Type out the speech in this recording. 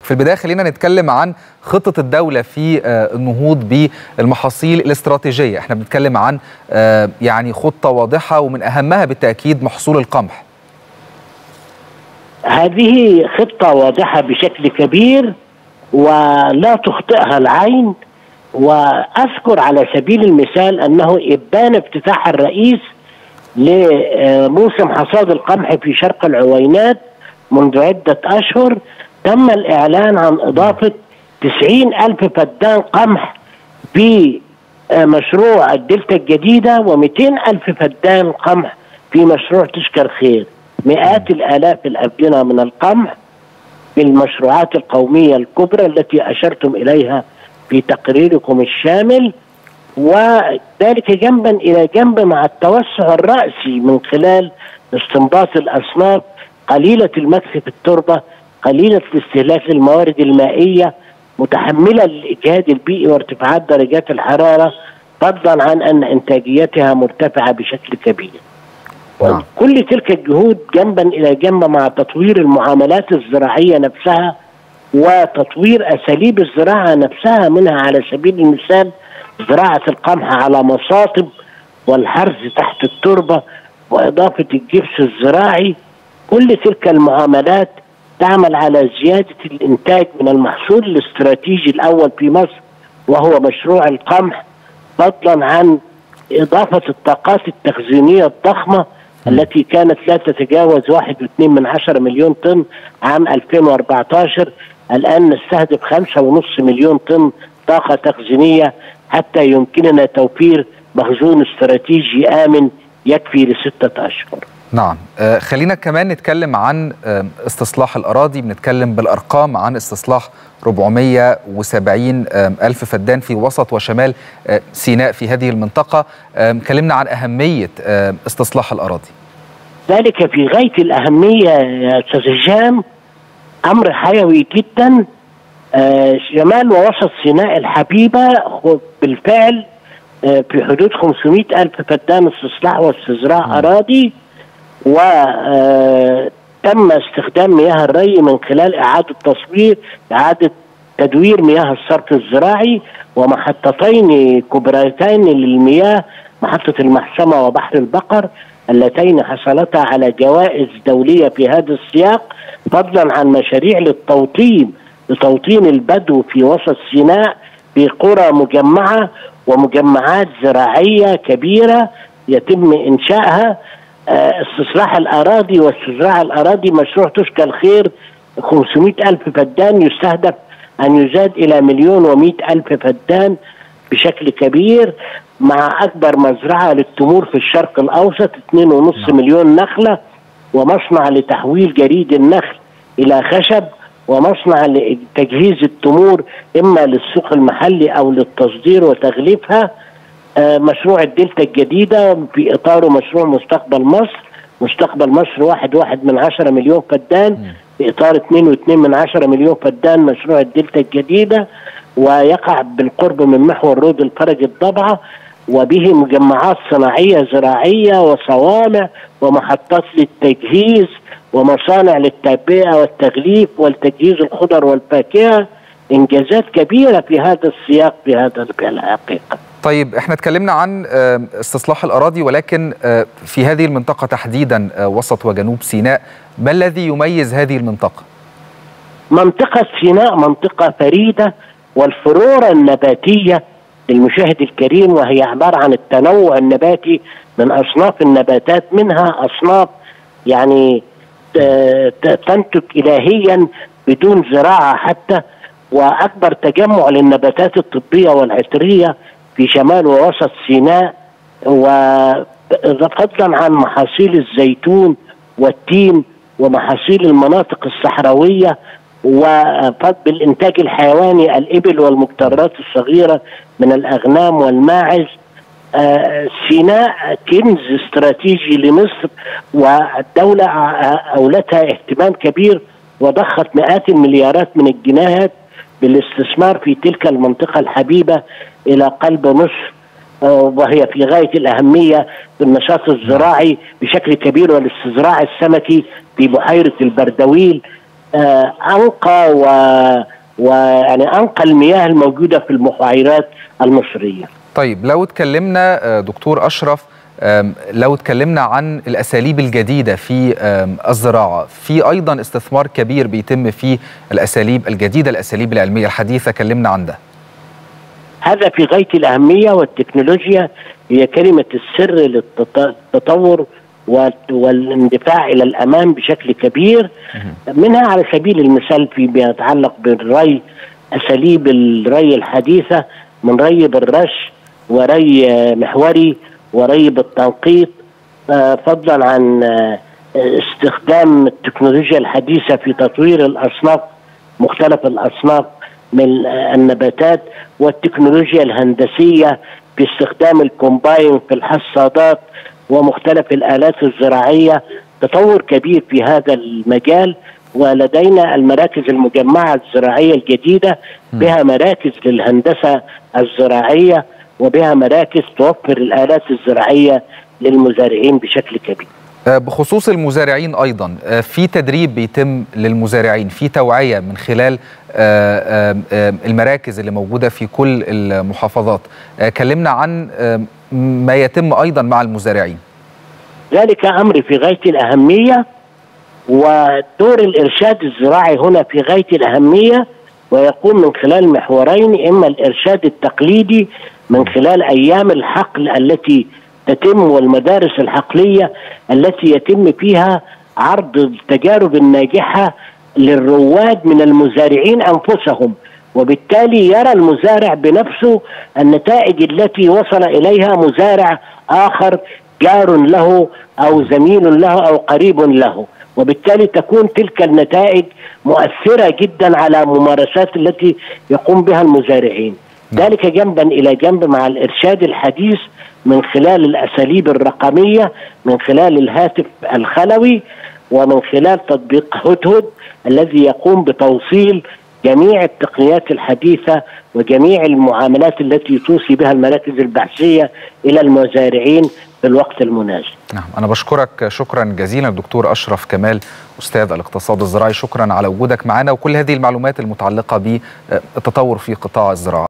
في البداية خلينا نتكلم عن خطة الدولة في النهوض بالمحاصيل الاستراتيجية. احنا بنتكلم عن يعني خطة واضحة ومن أهمها بالتأكيد محصول القمح. هذه خطة واضحة بشكل كبير ولا تخطئها العين. وأذكر على سبيل المثال أنه إبان افتتاح الرئيس لموسم حصاد القمح في شرق العوينات منذ عدة أشهر تم الإعلان عن إضافة 90,000 فدان قمح في مشروع الدلتا الجديدة و200,000 فدان قمح في مشروع تشكر خير. مئات الآلاف الأفدنة من القمح في المشروعات القومية الكبرى التي أشرتم إليها في تقريركم الشامل، وذلك جنبا إلى جنب مع التوسع الرأسي من خلال استنباط الأصناف قليلة المكث في التربة، قليلة الاستهلاك للموارد المائية، متحملة للإجهاد البيئي وارتفاعات درجات الحرارة، فضلا عن أن إنتاجيتها مرتفعة بشكل كبير. كل تلك الجهود جنبا إلى جنب مع تطوير المعاملات الزراعية نفسها وتطوير أساليب الزراعة نفسها، منها على سبيل المثال زراعة القمح على مصاطب والحرث تحت التربة وإضافة الجبس الزراعي. كل تلك المعاملات تعمل على زيادة الإنتاج من المحصول الاستراتيجي الأول في مصر وهو مشروع القمح، فضلا عن إضافة الطاقات التخزينية الضخمة التي كانت لا تتجاوز 1.2 مليون طن عام 2014. الآن نستهدف 5.5 مليون طن طاقة تخزينية حتى يمكننا توفير مخزون استراتيجي آمن يكفي ل6 أشهر. نعم، خلينا كمان نتكلم عن استصلاح الأراضي. بنتكلم بالأرقام عن استصلاح 470 ألف فدان في وسط وشمال سيناء في هذه المنطقة. كلمنا عن أهمية استصلاح الأراضي. ذلك في غاية الأهمية يا أستاذ هشام، أمر حيوي جدا. شمال ووسط سيناء الحبيبة بالفعل في حدود 500 ألف فدان استصلاح واستزراع أراضي، وتم استخدام مياه الري من خلال إعادة تدوير مياه الصرف الزراعي ومحطتين كبريتين للمياه، محطة المحسمة وبحر البقر، اللتين حصلتا على جوائز دولية في هذا السياق، فضلا عن مشاريع لتوطين البدو في وسط سيناء في قرى مجمعة ومجمعات زراعية كبيرة يتم إنشائها. استصلاح الأراضي واستزراع الأراضي مشروع تشكر خير 500 ألف فدان، يستهدف أن يزاد إلى 1,100,000 فدان بشكل كبير، مع أكبر مزرعة للتمور في الشرق الأوسط 2.5 مليون نخلة، ومصنع لتحويل جريد النخل إلى خشب، ومصنع لتجهيز التمور إما للسوق المحلي أو للتصدير وتغليفها. مشروع الدلتا الجديدة في إطاره مشروع مستقبل مصر 1.1 مليون فدان في إطار 2.2 مليون فدان مشروع الدلتا الجديدة، ويقع بالقرب من محور رود الفرج الضبعة، وبه مجمعات صناعية زراعية وصوامع ومحطات للتجهيز ومصانع للتعبئة والتغليف والتجهيز الخضر والفاكهة. إنجازات كبيرة في هذا السياق في هذا الحقيقة. طيب، احنا اتكلمنا عن استصلاح الأراضي، ولكن في هذه المنطقة تحديدا وسط وجنوب سيناء، ما الذي يميز هذه المنطقة؟ منطقة سيناء منطقة فريدة، والفلورا النباتية للمشاهد الكريم، وهي عبارة عن التنوع النباتي من أصناف النباتات، منها أصناف يعني تنتج إلهيا بدون زراعة حتى، وأكبر تجمع للنباتات الطبية والعطرية في شمال ووسط سيناء، وفضلا عن محاصيل الزيتون والتين ومحاصيل المناطق الصحراوية، وبالإنتاج الحيواني الإبل والمقترات الصغيرة من الأغنام والماعز. سيناء كنز استراتيجي لمصر، والدولة أولتها اهتمام كبير وضخت مئات المليارات من الجنيهات بالاستثمار في تلك المنطقة الحبيبة إلى قلب مصر، وهي في غاية الأهمية في النشاط الزراعي بشكل كبير، والاستزراع السمكي في بحيرة البردويل أنقى ويعني أنقى المياه الموجودة في البحيرات المصرية. طيب لو اتكلمنا دكتور أشرف، لو اتكلمنا عن الأساليب الجديدة في الزراعة، في أيضا استثمار كبير بيتم في الأساليب الجديدة، الأساليب العلمية الحديثة، كلمنا عن ده. هذا في غاية الأهمية، والتكنولوجيا هي كلمة السر للتطور والاندفاع إلى الأمام بشكل كبير. منها على سبيل المثال فيما يتعلق بالري، أساليب الري الحديثة من ري بالرش وري محوري وري بالتنقيط، فضلا عن استخدام التكنولوجيا الحديثة في تطوير الأصناف، مختلف الأصناف من النباتات، والتكنولوجيا الهندسية باستخدام الكومباين في الحصادات ومختلف الآلات الزراعية. تطور كبير في هذا المجال، ولدينا المراكز المجمعة الزراعية الجديدة بها مراكز للهندسة الزراعية وبها مراكز توفر الآلات الزراعية للمزارعين بشكل كبير. بخصوص المزارعين أيضا، في تدريب بيتم للمزارعين، في توعية من خلال المراكز اللي موجودة في كل المحافظات. كلمنا عن ما يتم أيضا مع المزارعين. ذلك أمر في غاية الأهمية، ودور الإرشاد الزراعي هنا في غاية الأهمية، ويقوم من خلال محورين: إما الإرشاد التقليدي من خلال أيام الحقل التي تتم والمدارس الحقلية التي يتم فيها عرض التجارب الناجحة للرواد من المزارعين أنفسهم، وبالتالي يرى المزارع بنفسه النتائج التي وصل إليها مزارع آخر جار له أو زميل له أو قريب له، وبالتالي تكون تلك النتائج مؤثرة جدا على ممارسات التي يقوم بها المزارعين. ذلك جنبا إلى جنب مع الإرشاد الحديث من خلال الأساليب الرقمية، من خلال الهاتف الخلوي، ومن خلال تطبيق هدهد الذي يقوم بتوصيل جميع التقنيات الحديثة وجميع المعاملات التي توصي بها المراكز البحثية إلى المزارعين في الوقت المناسب. نعم، أنا بشكرك شكرا جزيلا الدكتور أشرف كمال، أستاذ الاقتصاد الزراعي. شكرا على وجودك معنا وكل هذه المعلومات المتعلقة بالتطور في قطاع الزراعة.